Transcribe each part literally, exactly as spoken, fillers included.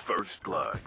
First blood.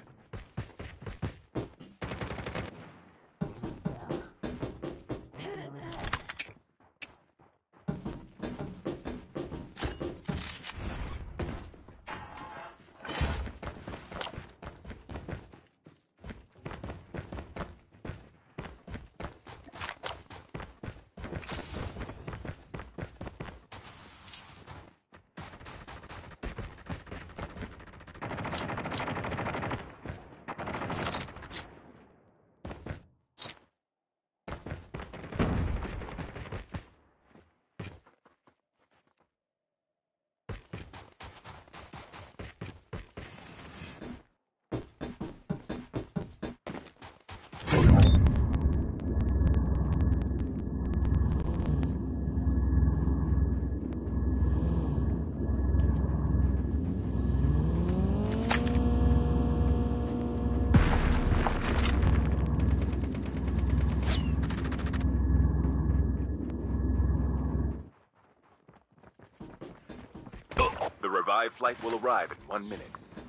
The revived flight will arrive in one minute.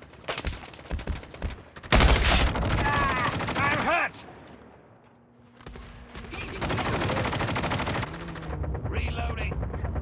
Ah, I'm hurt! Reloading.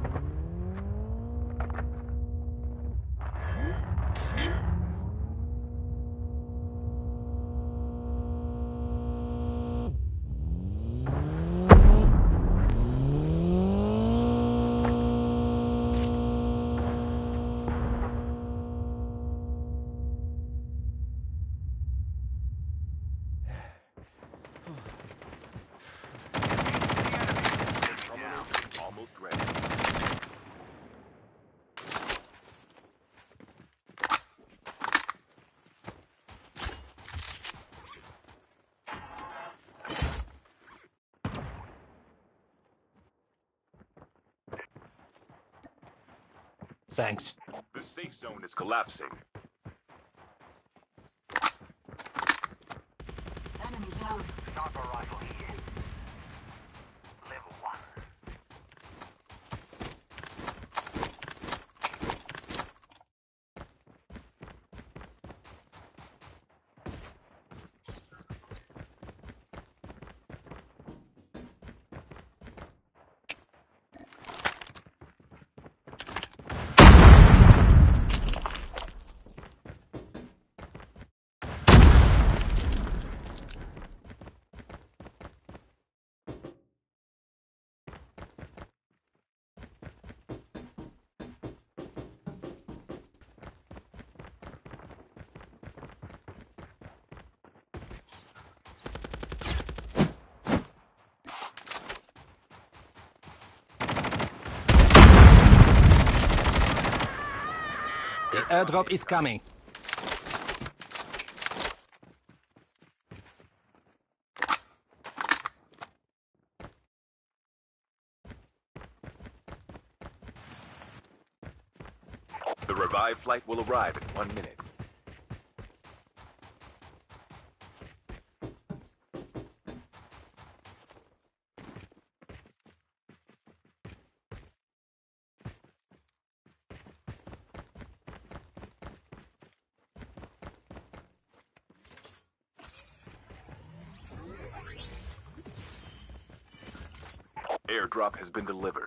Almost ready. Thanks. The safe zone is collapsing. Enemy down. Sniper rifle here. Level one. The airdrop is coming. The revived flight will arrive in one minute. Airdrop has been delivered.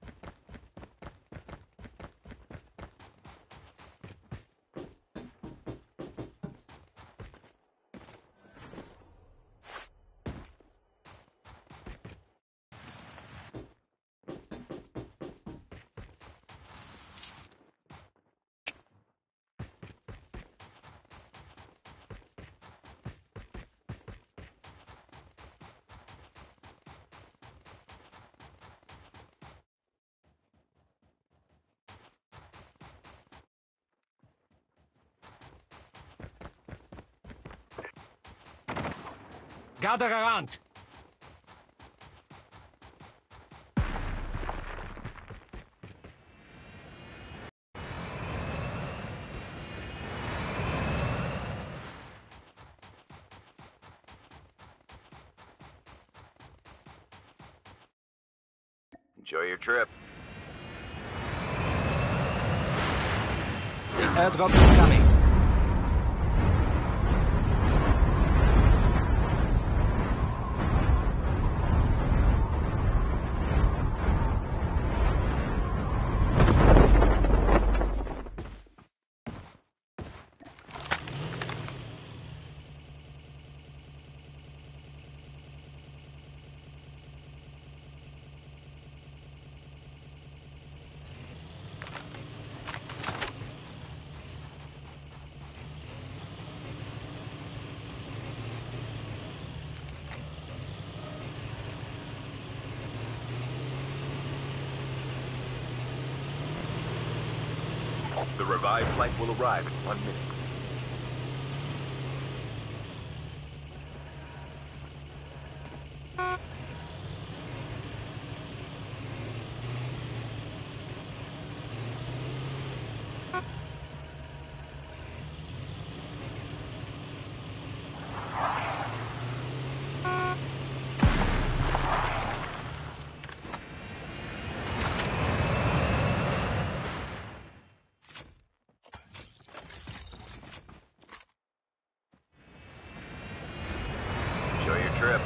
Gather around. Enjoy your trip. The airdrop is coming. The revived flight will arrive in one minute. Enjoy your trip.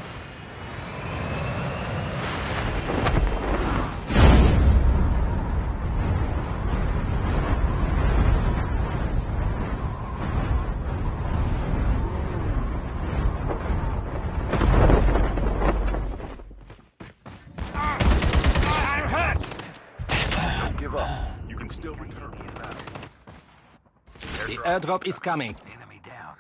I'm hurt! Don't give up. You can still return to the battle. The airdrop is coming. Enemy down.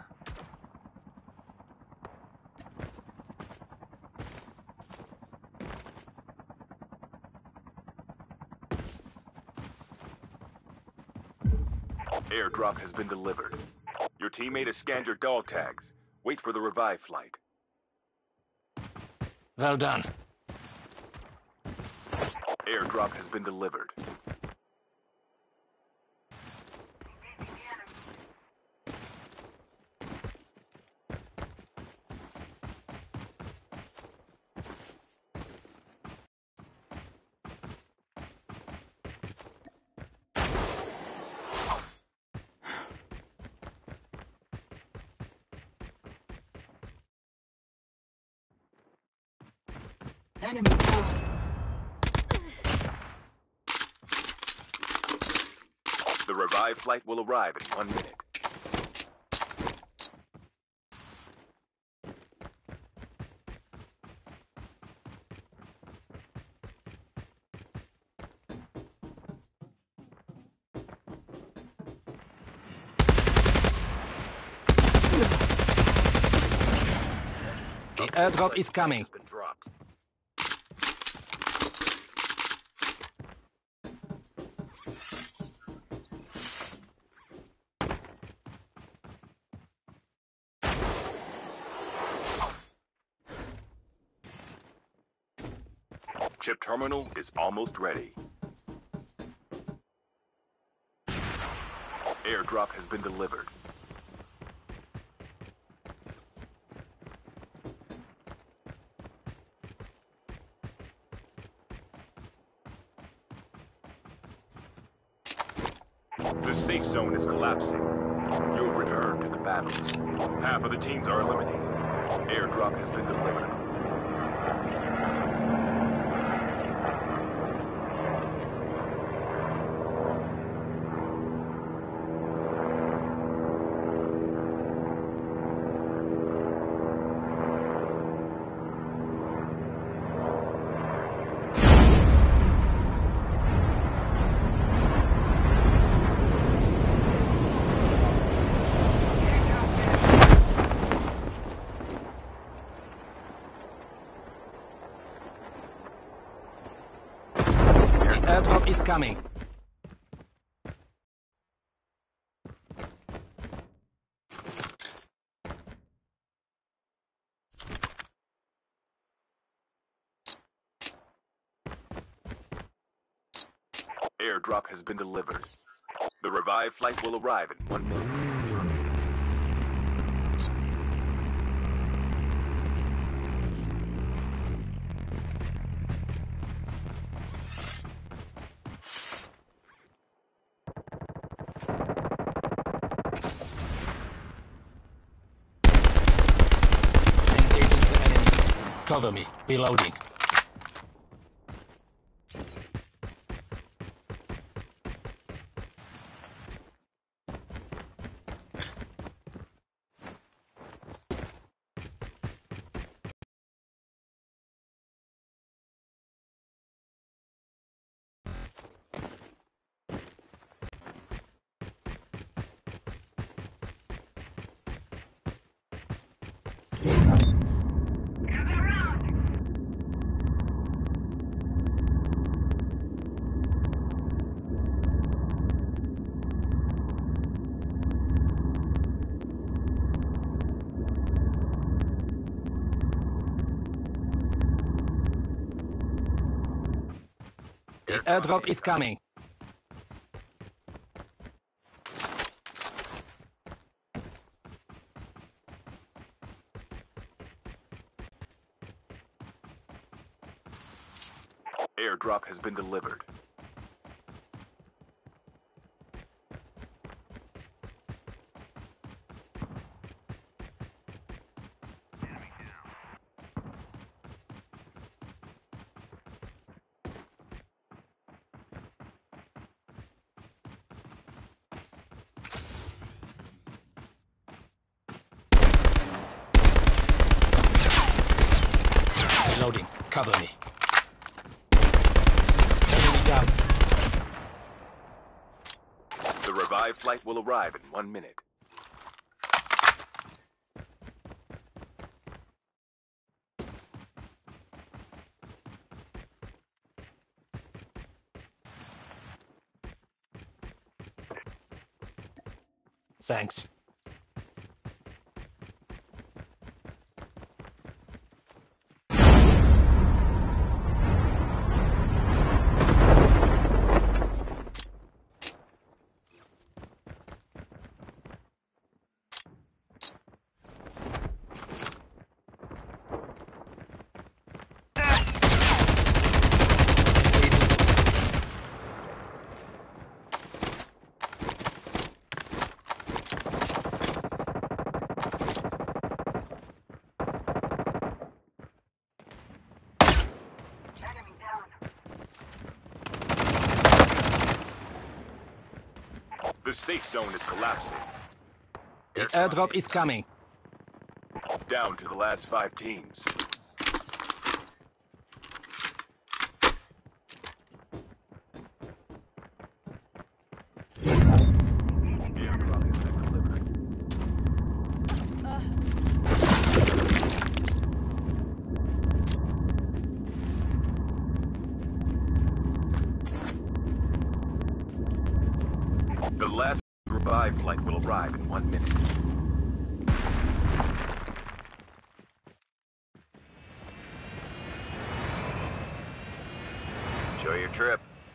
Airdrop has been delivered. Your teammate has scanned your dog tags. Wait for the revive flight. Well done. Airdrop has been delivered. Enemy down. The revive flight will arrive in one minute. The airdrop is coming. Has been dropped. Chip terminal is almost ready. Airdrop has been delivered. The safe zone is collapsing. You'll return to the battle. Half of the teams are eliminated. Airdrop has been delivered. Airdrop is coming. Airdrop has been delivered. The revived flight will arrive in one minute. Engaging the enemies. Cover me. Reloading. The airdrop is coming. Airdrop has been delivered. Loading. Cover me. Enemy down. The revived flight will arrive in one minute. Thanks. Enemy down. The safe zone is collapsing. The airdrop is coming. Down to the last five teams. Airdrop has been delivered. The last revived flight will arrive in one minute. Enjoy your trip.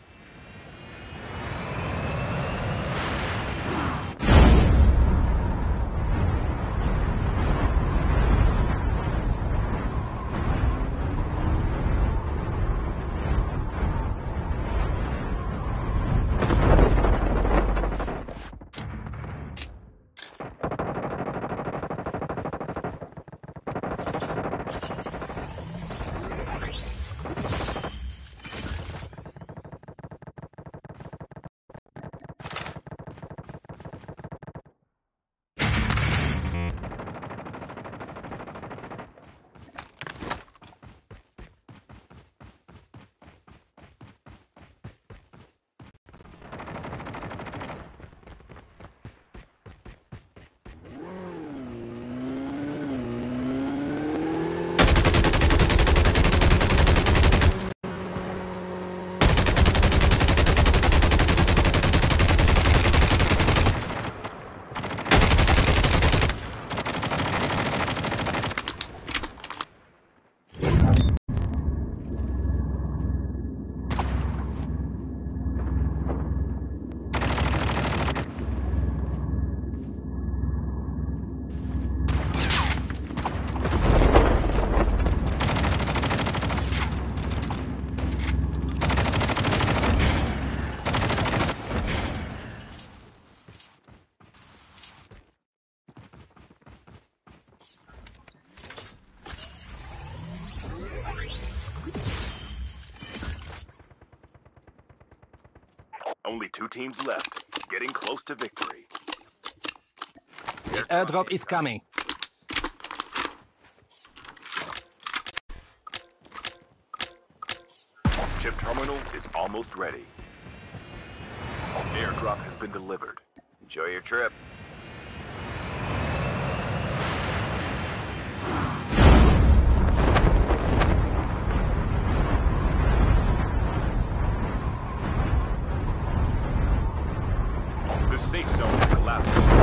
Only two teams left, getting close to victory. The airdrop is coming. Chip terminal is almost ready. Airdrop has been delivered. Enjoy your trip. The safe zone is collapsing.